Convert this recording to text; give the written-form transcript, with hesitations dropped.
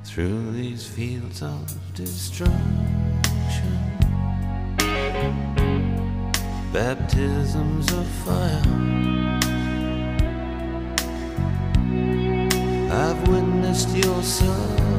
through these fields of destruction. Baptisms of fire, I've witnessed your son